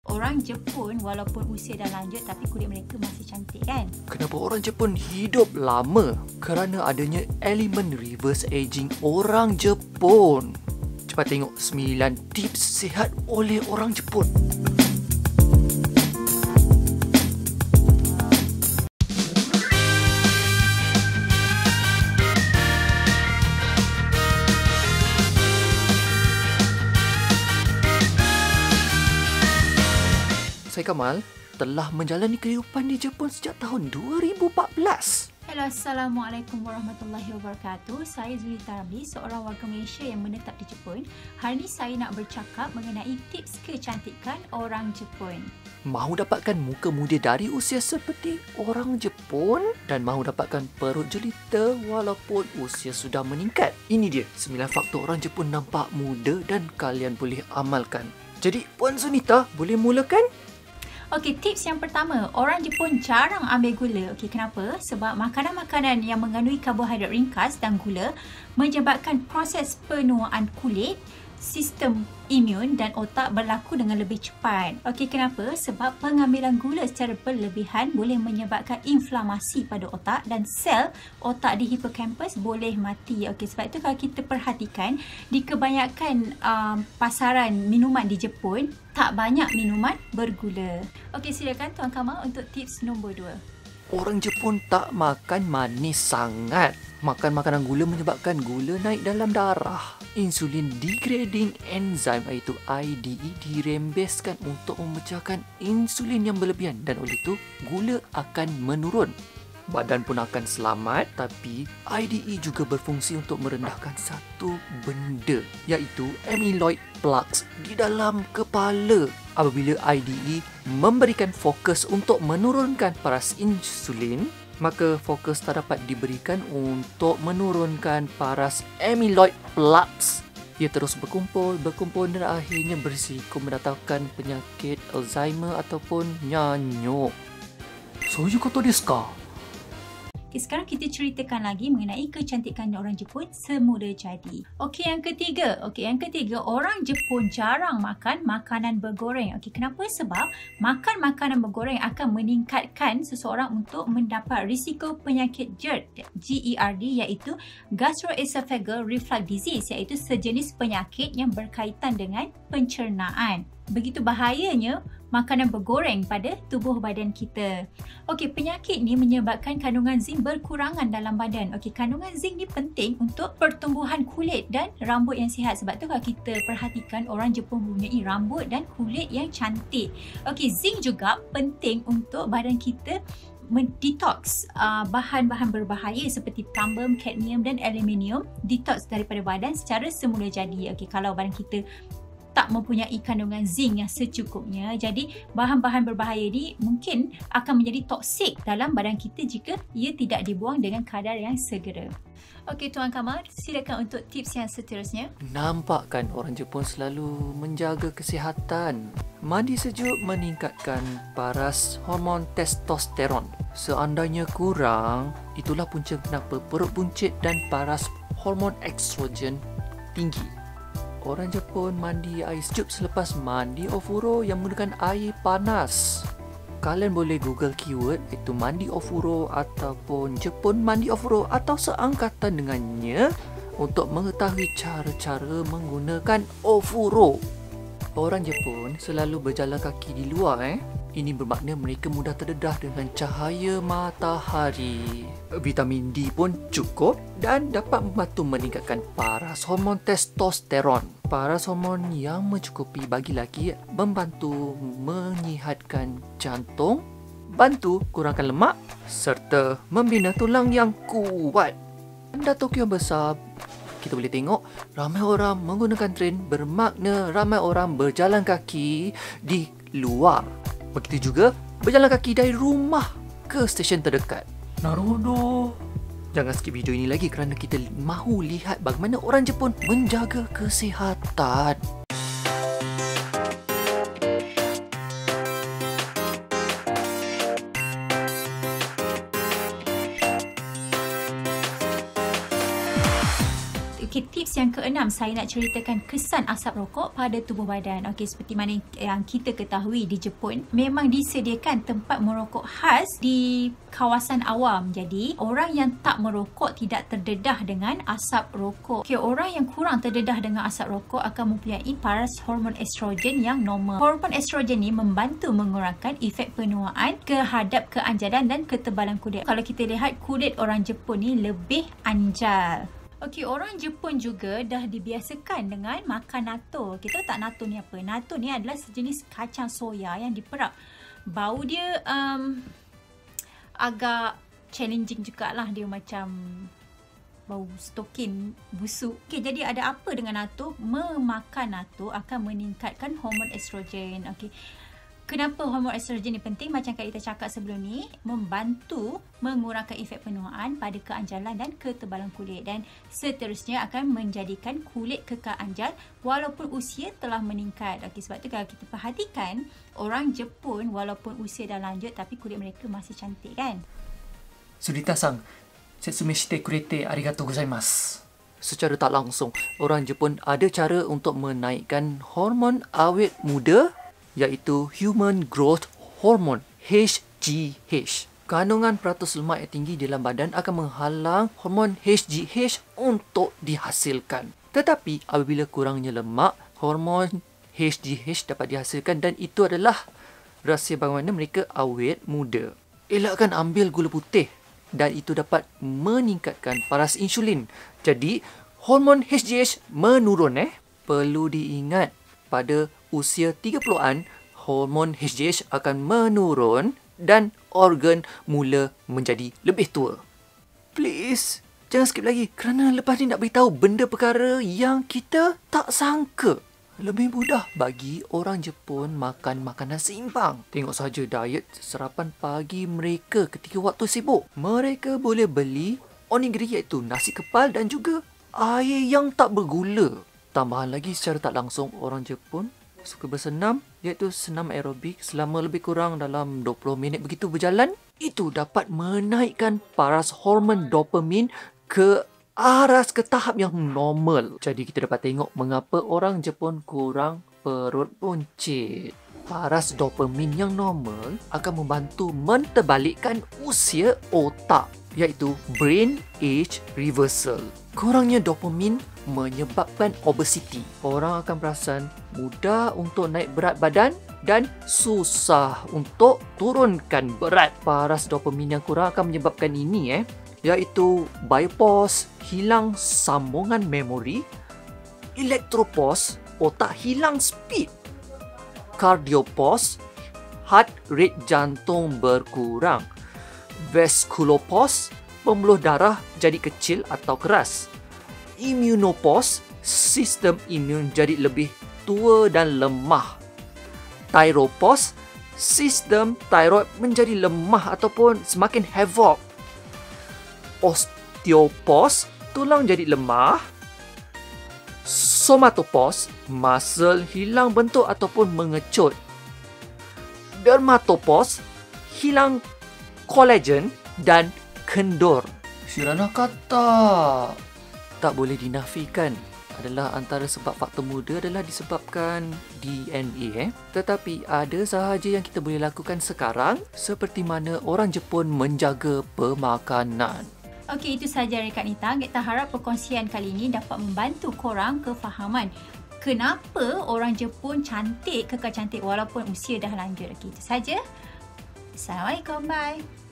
orang Jepun walaupun usia dah lanjut tapi kulit mereka masih cantik kan? Kenapa orang Jepun hidup lama? Kerana adanya elemen reverse aging orang Jepun. Cepat tengok 9 tips sihat oleh orang Jepun. Saya Kamal telah menjalani kehidupan di Jepun sejak tahun 2014. Hello, Assalamualaikum warahmatullahi wabarakatuh. Saya Zulita Ramli, seorang warga Malaysia yang menetap di Jepun. Hari ini saya nak bercakap mengenai tips kecantikan orang Jepun. Mahu dapatkan muka muda dari usia seperti orang Jepun dan mahu dapatkan perut jelita walaupun usia sudah meningkat. Ini dia 9 faktor orang Jepun nampak muda dan kalian boleh amalkan. Jadi Puan Sunita boleh mulakan? Okey, tips yang pertama, orang Jepun jarang ambil gula. Okey, kenapa? Sebab makanan-makanan yang mengandungi karbohidrat ringkas dan gula menyebabkan proses penuaan kulit, sistem imun dan otak berlaku dengan lebih cepat. Okey, kenapa? Sebab pengambilan gula secara berlebihan boleh menyebabkan inflamasi pada otak dan sel otak di hipokampus boleh mati. Okey, sebab itu kalau kita perhatikan di kebanyakan pasaran minuman di Jepun, tak banyak minuman bergula. Okey, silakan Tuan Kamal untuk tips nombor 2. Orang Jepun tak makan manis sangat. Makan makanan gula menyebabkan gula naik dalam darah. Insulin degrading enzim iaitu IDE dirembeskan untuk memecahkan insulin yang berlebihan dan oleh itu gula akan menurun. Badan pun akan selamat, tapi IDE juga berfungsi untuk merendahkan satu benda iaitu amyloid plaques di dalam kepala. Apabila IDE memberikan fokus untuk menurunkan paras insulin, maka fokus tak dapat diberikan untuk menurunkan paras amyloid plaques. Ia terus berkumpul dan akhirnya berisiko mendatangkan penyakit Alzheimer ataupun nyanyuk. Soyu koto desu ka? Okay, sekarang kita ceritakan lagi mengenai kecantikan orang Jepun semula jadi. Okey, yang ketiga, orang Jepun jarang makan makanan bergoreng. Okey, kenapa? Sebab makan makanan bergoreng akan meningkatkan seseorang untuk mendapat risiko penyakit GERD, GERD iaitu Gastroesophageal Reflux Disease, iaitu sejenis penyakit yang berkaitan dengan pencernaan. Begitu bahayanya makanan bergoreng pada tubuh badan kita. Okey, penyakit ni menyebabkan kandungan zinc berkurangan dalam badan. Okey, kandungan zinc ni penting untuk pertumbuhan kulit dan rambut yang sihat. Sebab tu kalau kita perhatikan orang Jepun mempunyai rambut dan kulit yang cantik. Okey, zinc juga penting untuk badan kita mendetoks bahan-bahan berbahaya seperti plumber, kadmium dan aluminium, detoks daripada badan secara semula jadi. Okey, kalau badan kita tak mempunyai kandungan zinc yang secukupnya, jadi bahan-bahan berbahaya ni mungkin akan menjadi toksik dalam badan kita jika ia tidak dibuang dengan kadar yang segera. Okey, Tuan Kamal, silakan untuk tips yang seterusnya. Nampak kan orang Jepun selalu menjaga kesihatan. Mandi sejuk meningkatkan paras hormon testosteron. Seandainya kurang, itulah punca kenapa perut buncit dan paras hormon estrogen tinggi. Orang Jepun mandi air sejuk selepas mandi ofuro yang menggunakan air panas. Kalian boleh Google keyword iaitu mandi ofuro ataupun Jepun mandi ofuro atau seangkatan dengannya untuk mengetahui cara-cara menggunakan ofuro. Orang Jepun selalu berjalan kaki di luar. Ini bermakna mereka mudah terdedah dengan cahaya matahari. Vitamin D pun cukup dan dapat membantu meningkatkan paras hormon testosteron. Paras hormon yang mencukupi bagi lelaki membantu menyihatkan jantung, bantu kurangkan lemak serta membina tulang yang kuat. Anda Tokyo besar, kita boleh tengok ramai orang menggunakan train bermakna ramai orang berjalan kaki di luar. Begitu juga berjalan kaki dari rumah ke stesen terdekat. Naruhodo. Jangan skip video ini lagi kerana kita mahu lihat bagaimana orang Jepun menjaga kesihatan. Okey, Okey, tips yang keenam, saya nak ceritakan kesan asap rokok pada tubuh badan. Okey, seperti mana yang kita ketahui di Jepun, memang disediakan tempat merokok khas di kawasan awam. Jadi, orang yang tak merokok tidak terdedah dengan asap rokok. Okey, orang yang kurang terdedah dengan asap rokok akan mempunyai paras hormon estrogen yang normal. Hormon estrogen ni membantu mengurangkan efek penuaan kehadap keanjalan dan ketebalan kulit. Kalau kita lihat, kulit orang Jepun ni lebih anjal. Okey, orang Jepun juga dah dibiasakan dengan makan natto. Kita tahu tak natto ni apa? Natto ni adalah sejenis kacang soya yang diperap. Bau dia agak challenging jugalah. Dia macam bau stokin busuk. Okey, jadi ada apa dengan natto? Memakan natto akan meningkatkan hormon estrogen. Okey. Kenapa hormon estrogen ni penting? Macam kita cakap sebelum ni, membantu mengurangkan efek penuaan pada keanjalan dan ketebalan kulit, dan seterusnya akan menjadikan kulit kekal anjal walaupun usia telah meningkat. Okey, sebab tu kalau kita perhatikan, orang Jepun walaupun usia dah lanjut tapi kulit mereka masih cantik kan? Sudita-san, setsume shite kurete arigatou gozaimasu. Secara tak langsung, orang Jepun ada cara untuk menaikkan hormon awet muda, iaitu Human Growth Hormone, HGH. Kandungan peratus lemak yang tinggi dalam badan akan menghalang hormon HGH untuk dihasilkan. Tetapi apabila kurangnya lemak, hormon HGH dapat dihasilkan, dan itu adalah rahsia bagaimana mereka awet muda. Elakkan ambil gula putih, dan itu dapat meningkatkan paras insulin. Jadi hormon HGH menurun. Perlu diingat, pada usia 30-an, hormon HGH akan menurun dan organ mula menjadi lebih tua. Please, jangan skip lagi, kerana lepas ni nak beritahu benda perkara yang kita tak sangka. Lebih mudah bagi orang Jepun makan makanan seimbang. Tengok saja diet sarapan pagi mereka ketika waktu sibuk. Mereka boleh beli onigiri, iaitu nasi kepal dan juga air yang tak bergula. Tambahan lagi, secara tak langsung, orang Jepun suka bersenam, iaitu senam aerobik selama lebih kurang dalam 20 minit begitu berjalan. Itu dapat menaikkan paras hormon dopamin ke tahap yang normal. Jadi kita dapat tengok mengapa orang Jepun kurang perut buncit. Paras dopamin yang normal akan membantu menterbalikkan usia otak, iaitu brain age reversal. Kurangnya dopamin menyebabkan obesiti. Orang akan perasan mudah untuk naik berat badan dan susah untuk turunkan berat. Paras dopamin yang kurang akan menyebabkan ini, iaitu biopause, hilang sambungan memori; elektropause, otak hilang speed; cardiopause, heart rate jantung berkurang; vasculopause, pembuluh darah jadi kecil atau keras; immunopause, sistem imun jadi lebih tua dan lemah; thyropause, sistem thyroid menjadi lemah ataupun semakin havoc; osteopause, tulang jadi lemah; somatopause, muscle hilang bentuk ataupun mengecut; dermatopause, hilang kolagen dan kendur. Shirana kata tak boleh dinafikan adalah antara sebab faktor muda adalah disebabkan DNA. Tetapi ada sahaja yang kita boleh lakukan sekarang, seperti mana orang Jepun menjaga pemakanan. Okey, itu sahaja Rekat Nita. Kita harap perkongsian kali ini dapat membantu korang kefahaman kenapa orang Jepun cantik, kekal cantik walaupun usia dah lanjut. Okey, itu sahaja. Assalamualaikum, bye.